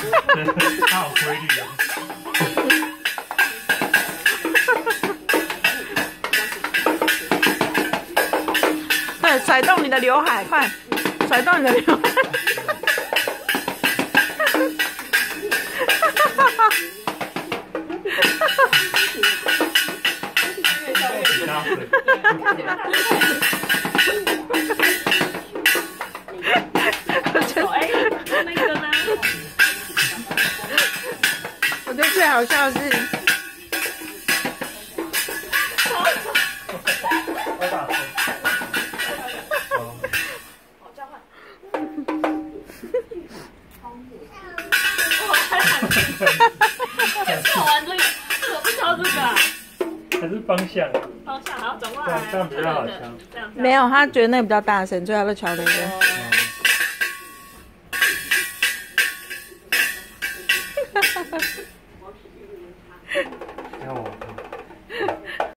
它好规律哦。 对，甩动你的刘海，快，甩动你的刘海。 那个呢？ 我觉得最好笑的是， 做完这个，我不挑这个啊。 还是方向？ 方向还要转过来， 这样比较好敲。 这样。 没有，他觉得那个比较大声，所以他都敲那个。 你看我。